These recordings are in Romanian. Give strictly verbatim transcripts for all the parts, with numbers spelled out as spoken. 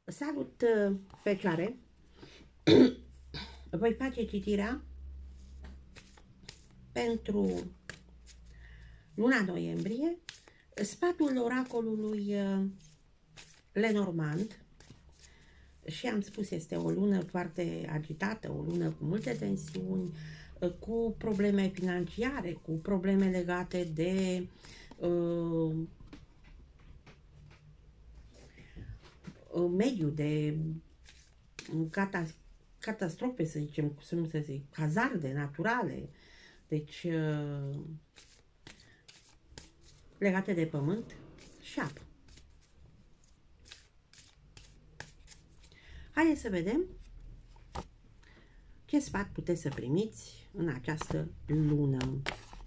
Salut, Fecioare! Voi face citirea pentru luna noiembrie, sfatul oracolului Lenormand. Și am spus, este o lună foarte agitată, o lună cu multe tensiuni, cu probleme financiare, cu probleme legate de uh, mediu, de catastrofe, catastrofe, să zicem, cum să zic, hazarde naturale, deci legate de pământ și apă. Haideți să vedem ce sfat puteți să primiți în această lună.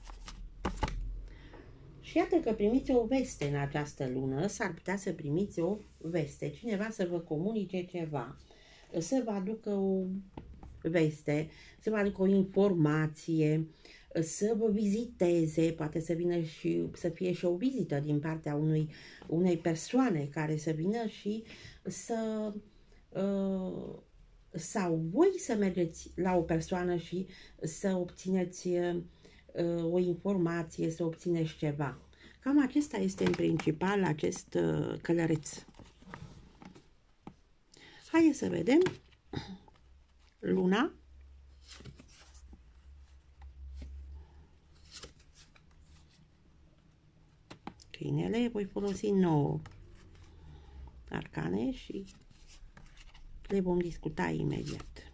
Și iată că primiți o veste în această lună, s-ar putea să primiți o veste, cineva să vă comunice ceva, să vă aducă o veste, să vă aducă o informație, să vă viziteze, poate să vină și să fie și o vizită din partea unui, unei persoane care să vină și să uh, sau voi să mergeți la o persoană și să obțineți uh, o informație, să obțineți ceva. Cam acesta este în principal acest uh, călăreț. Haideți să vedem luna. Câinele, voi folosi nouă arcane și le vom discuta imediat.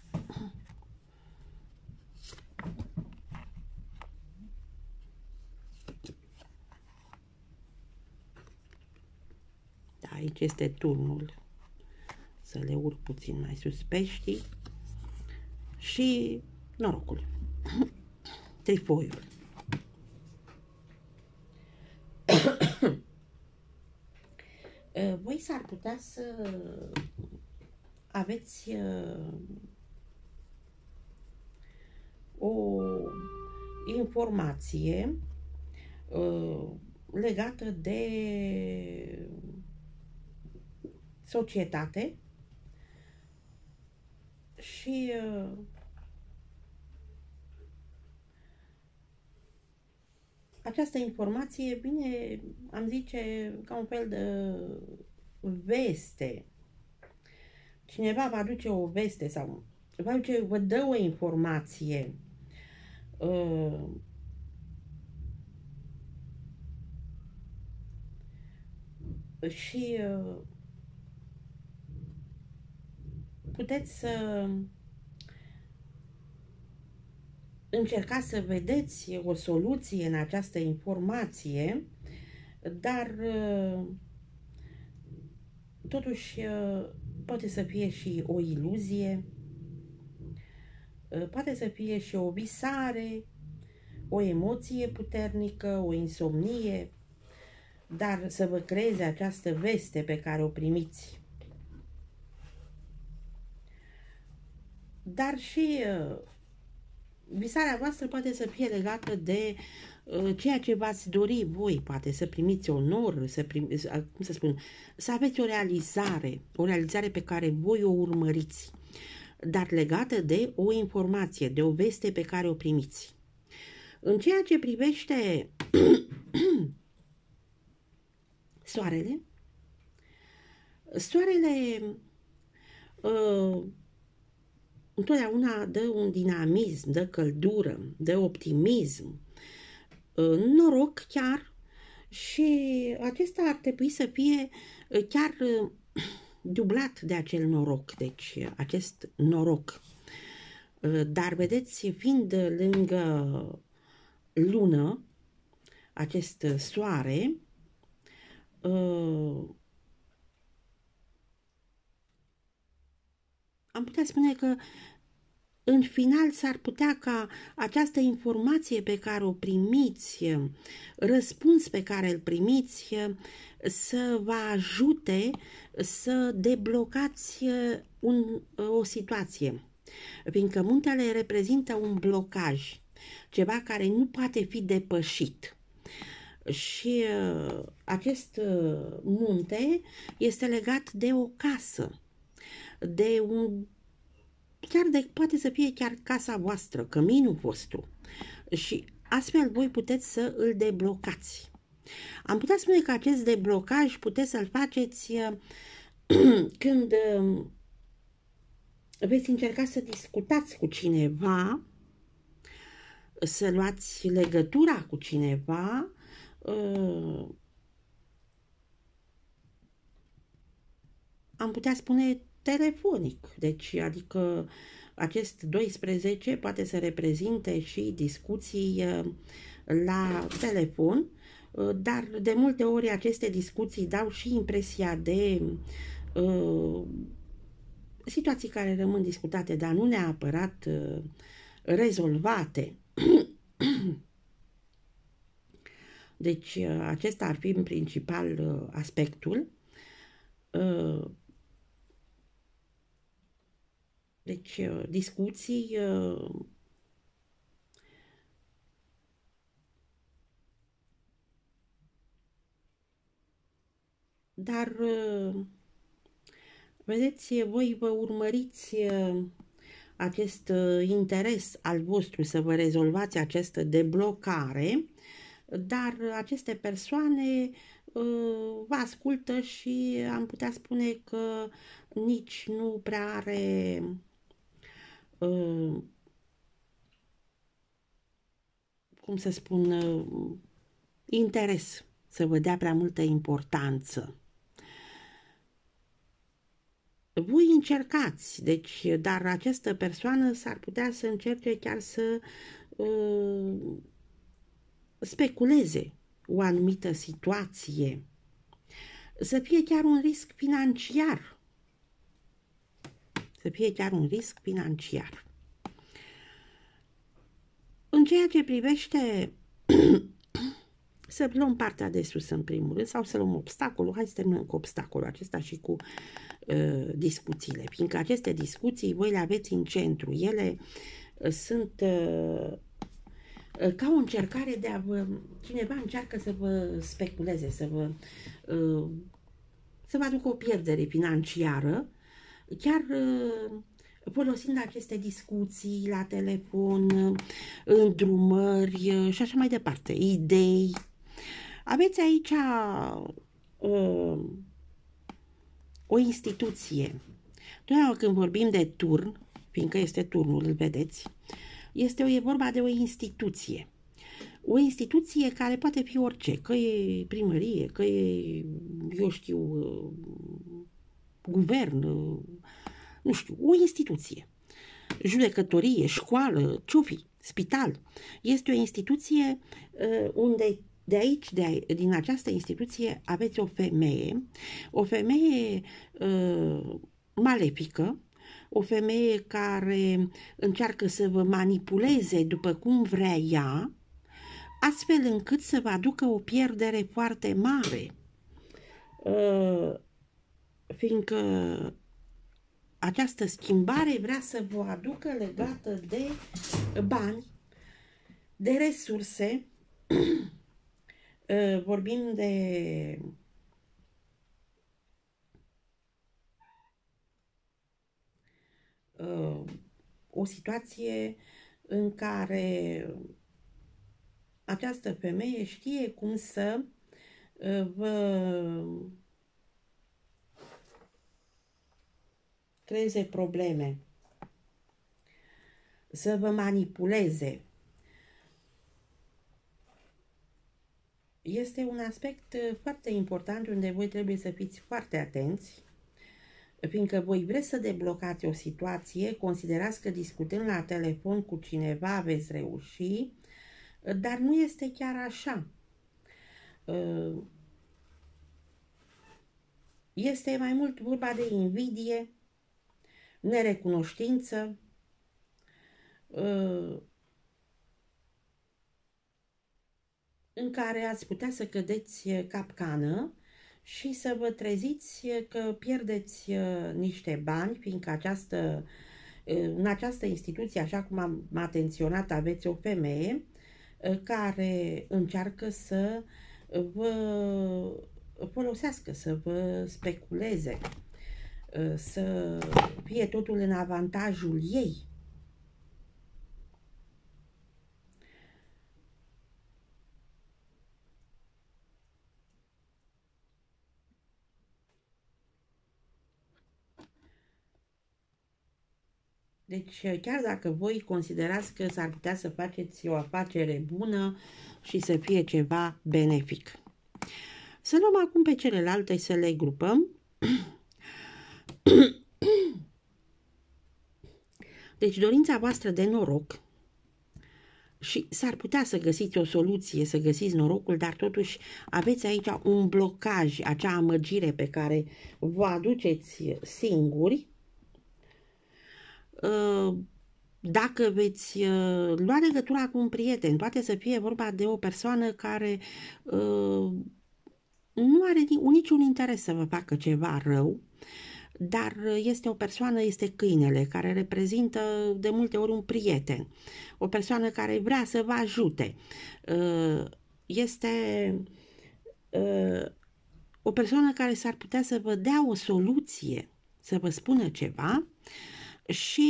Da, aici este turnul să le urc puțin mai sus peștii și norocul, trifoiul. Voi s-ar putea să aveți o informație legată de societate și această informație vine, am zice, ca un fel de veste. Cineva va aduce o veste sau vă, aduce, vă dă o informație uh, și uh, puteți să încercați să vedeți o soluție în această informație, dar uh, totuși uh, poate să fie și o iluzie, uh, poate să fie și o visare, o emoție puternică, o insomnie, dar să vă creeze această veste pe care o primiți. Dar și uh, visarea voastră poate să fie legată de uh, ceea ce v-ați dori voi, poate să primiți onor, să, primiți, cum să spun, să aveți o realizare, o realizare pe care voi o urmăriți, dar legată de o informație, de o veste pe care o primiți. În ceea ce privește soarele, soarele uh, întotdeauna dă un dinamism, dă căldură, dă optimism, noroc chiar, și acesta ar trebui să fie chiar dublat de acel noroc, deci acest noroc. Dar vedeți, fiind lângă lună, acest soare, am putea spune că în final s-ar putea ca această informație pe care o primiți, răspuns pe care îl primiți, să vă ajute să deblocați un, o situație. Fiindcă muntele reprezintă un blocaj, ceva care nu poate fi depășit. Și uh, acest uh, munte este legat de o casă, de un, chiar de, poate să fie chiar casa voastră, căminul vostru. Și astfel voi puteți să îl deblocați. Am putea spune că acest deblocaj puteți să-l faceți uh, când uh, veți încerca să discutați cu cineva, să luați legătura cu cineva, uh, am putea spune telefonic. Deci, adică acest doisprezece poate să reprezinte și discuții uh, la telefon, uh, dar de multe ori aceste discuții dau și impresia de uh, situații care rămân discutate, dar nu neapărat uh, rezolvate. Deci acesta ar fi în principal uh, aspectul. Uh, deci uh, discuții uh, dar uh, vedeți, voi vă urmăriți uh, acest uh, interes al vostru să vă rezolvați această deblocare, dar aceste persoane uh, vă ascultă și am putea spune că nici nu prea are uh, cum să spun, uh, interes să vă dea prea multă importanță. Voi încercați, deci, dar această persoană s-ar putea să încerce chiar să uh, speculeze o anumită situație, să fie chiar un risc financiar, să fie chiar un risc financiar. În ceea ce privește să luăm partea de sus în primul rând sau să luăm obstacolul, hai să terminăm cu obstacolul acesta și cu uh, discuțiile, fiindcă aceste discuții voi le aveți în centru, ele uh, sunt uh, ca o încercare de a vă, cineva încearcă să vă speculeze, să vă, uh, să vă aducă o pierdere financiară, chiar uh, folosind aceste discuții la telefon, îndrumări și așa mai departe, idei. Aveți aici uh, o instituție. Totdeauna când vorbim de turn, fiindcă este turnul, îl vedeți, este o, e vorba de o instituție. O instituție care poate fi orice, că e primărie, că e, eu știu, uh, guvern, uh, nu știu, o instituție. Judecătorie, școală, ce-o fi, spital. Este o instituție uh, unde de aici, de a, din această instituție, aveți o femeie, o femeie uh, malefică, o femeie care încearcă să vă manipuleze după cum vrea ea, astfel încât să vă aducă o pierdere foarte mare. Uh, fiindcă această schimbare vrea să vă aducă legată de bani, de resurse. Vorbim de o situație în care această femeie știe cum să vă creeze probleme, să vă manipuleze. Este un aspect foarte important unde voi trebuie să fiți foarte atenți, fiindcă voi vreți să deblocați o situație, considerați că discutând la telefon cu cineva veți reuși, dar nu este chiar așa. Este mai mult vorba de invidie, nerecunoștință, în care ați putea să cădeți capcană și să vă treziți că pierdeți niște bani, fiindcă această, în această instituție, așa cum am atenționat, aveți o femeie care încearcă să vă folosească, să vă speculeze, să fie totul în avantajul ei. Deci, chiar dacă voi considerați că s-ar putea să faceți o afacere bună și să fie ceva benefic. Să luăm acum pe celelalte, să le grupăm. Deci, dorința voastră de noroc, și s-ar putea să găsiți o soluție, să găsiți norocul, dar totuși aveți aici un blocaj, acea amăgire pe care vă aduceți singuri. Dacă veți lua legătura cu un prieten, poate să fie vorba de o persoană care nu are niciun interes să vă facă ceva rău, dar este o persoană, este câinele, care reprezintă de multe ori un prieten, o persoană care vrea să vă ajute, este o persoană care s-ar putea să vă dea o soluție, să vă spună ceva și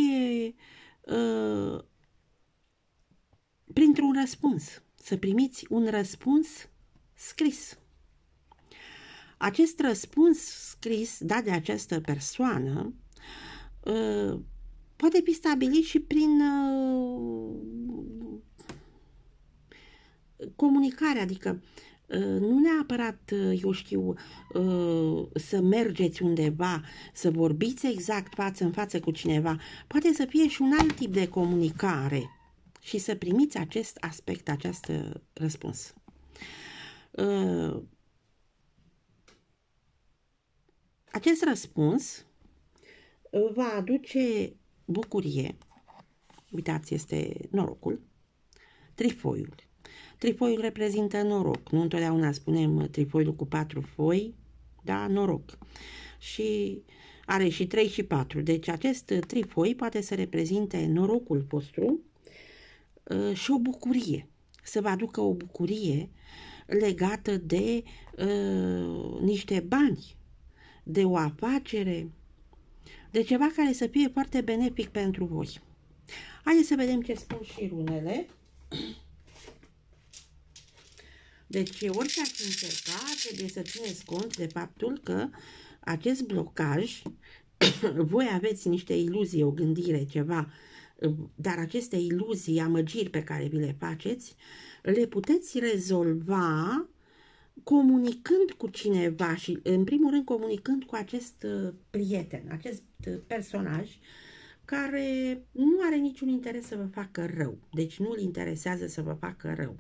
printr-un răspuns, să primiți un răspuns scris. Acest răspuns scris dat de această persoană poate fi stabilit și prin comunicare, adică nu neapărat, eu știu, să mergeți undeva, să vorbiți exact față în față cu cineva, poate să fie și un alt tip de comunicare și să primiți acest aspect, acest răspuns. Acest răspuns va aduce bucurie. Uitați, este norocul, trifoiul. Trifoiul reprezintă noroc. Nu întotdeauna spunem trifoiul cu patru foi, da, noroc. Și are și trei și patru. Deci acest trifoi poate să reprezinte norocul vostru și o bucurie. Să vă aducă o bucurie legată de uh, niște bani, de o afacere, de ceva care să fie foarte benefic pentru voi. Haideți să vedem ce spun și runele. Deci, orice ați încerca, trebuie să țineți cont de faptul că acest blocaj, voi aveți niște iluzii, o gândire, ceva, dar aceste iluzii, amăgiri pe care vi le faceți, le puteți rezolva comunicând cu cineva și, în primul rând, comunicând cu acest prieten, acest personaj care nu are niciun interes să vă facă rău. Deci nu îl interesează să vă facă rău.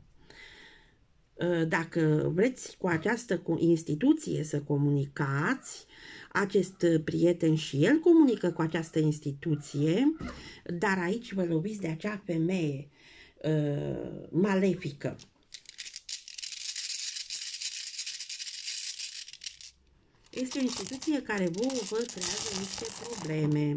Dacă vreți cu această instituție să comunicați, acest prieten și el comunică cu această instituție, dar aici vă loviți de acea femeie uh, malefică. Este o instituție care vouă vă creează niște probleme.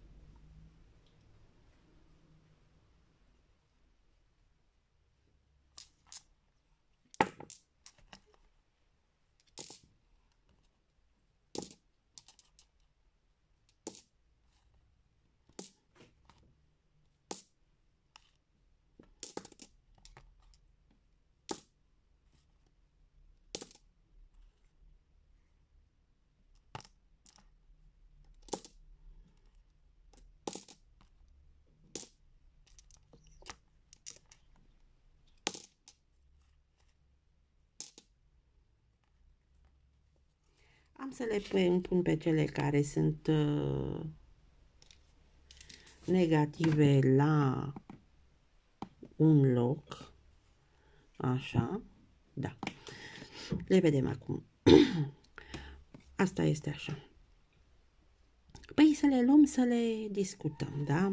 Am să le pun pe cele care sunt uh, negative la un loc. Așa. Da. Le vedem acum. Asta este așa. Păi să le luăm, să le discutăm, da?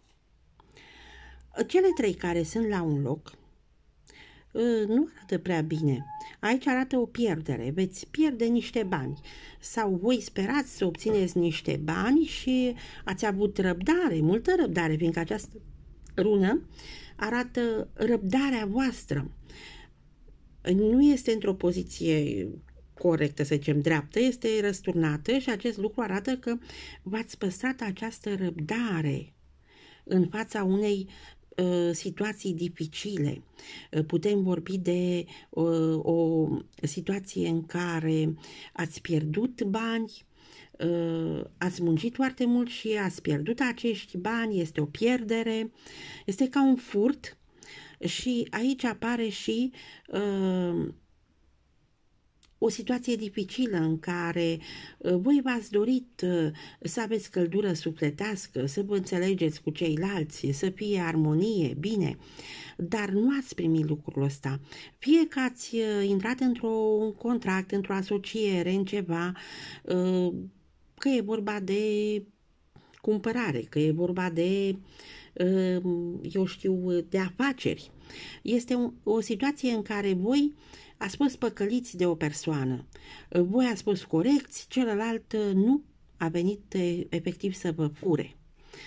Cele trei care sunt la un loc nu arată prea bine. Aici arată o pierdere. Veți pierde niște bani. Sau voi sperați să obțineți niște bani și ați avut răbdare, multă răbdare, fiindcă această rună arată răbdarea voastră. nu este într-o poziție corectă, să zicem, dreaptă, este răsturnată și acest lucru arată că v-ați păstrat această răbdare în fața unei uh, situații dificile. Uh, putem vorbi de uh, o situație în care ați pierdut bani, uh, ați muncit foarte mult și ați pierdut acești bani, este o pierdere, este ca un furt și aici apare și uh, o situație dificilă în care voi v-ați dorit să aveți căldură sufletească, să vă înțelegeți cu ceilalți, să fie armonie, bine, dar nu ați primit lucrul ăsta. Fie că ați intrat într-un contract, într-o asociere, în ceva, că e vorba de cumpărare, că e vorba de, eu știu, de afaceri. Este o situație în care voi ați fost păcăliți de o persoană, voi ați fost corecți, celălalt nu a venit efectiv să vă fure.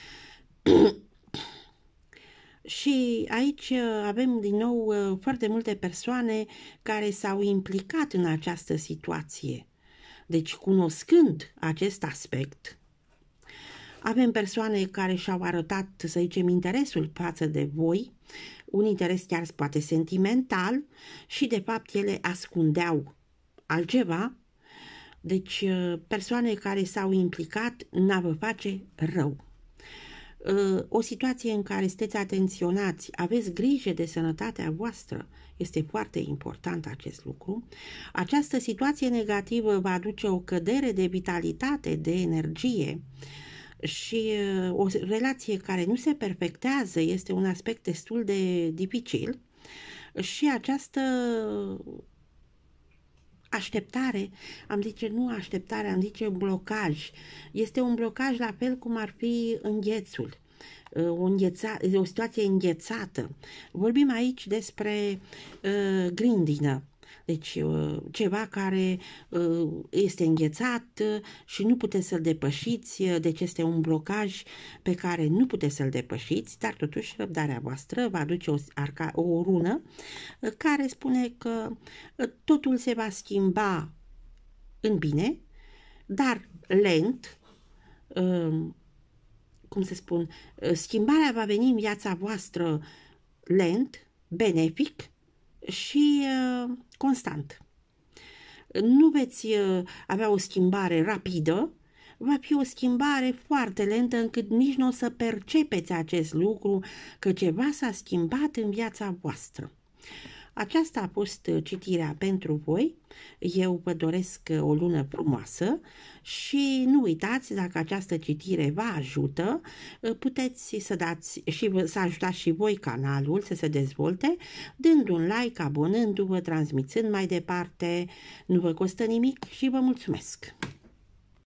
Și aici avem din nou foarte multe persoane care s-au implicat în această situație. Deci, cunoscând acest aspect, avem persoane care și-au arătat, să zicem, interesul față de voi, un interes chiar poate sentimental și de fapt ele ascundeau altceva, deci persoane care s-au implicat n-a vă face rău. O situație în care sunteți atenționați, aveți grijă de sănătatea voastră, este foarte important acest lucru. Această situație negativă va aduce o cădere de vitalitate, de energie, și o relație care nu se perfectează este un aspect destul de dificil și această așteptare, am zice nu așteptare, am zice blocaj, este un blocaj la fel cum ar fi înghețul, o, îngheța, o situație înghețată. Vorbim aici despre uh, grindină. Deci ceva care este înghețat și nu puteți să-l depășiți, deci este un blocaj pe care nu puteți să-l depășiți, dar totuși răbdarea voastră va aduce o, arca, o rună care spune că totul se va schimba în bine, dar lent, cum să spun, schimbarea va veni în viața voastră lent, benefic și uh, constant. Nu veți uh, avea o schimbare rapidă, va fi o schimbare foarte lentă încât nici nu o să percepeți acest lucru că ceva s-a schimbat în viața voastră. Aceasta a fost citirea pentru voi. Eu vă doresc o lună frumoasă și nu uitați, dacă această citire vă ajută, puteți să dați și să ajutați și voi canalul să se dezvolte, dând un like, abonându-vă, transmițând mai departe. Nu vă costă nimic și vă mulțumesc!